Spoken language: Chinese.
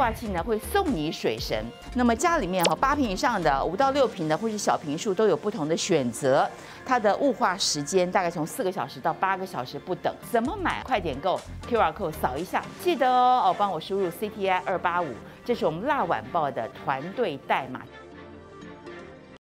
化器呢会送你水神。那么家里面8坪以上的、5到6坪的或是小坪数都有不同的选择，它的雾化时间大概从4个小时到8个小时不等。怎么买？快点购 QR code 扫一下，记得帮我输入CTI285，这是我们辣晚报的团队代码。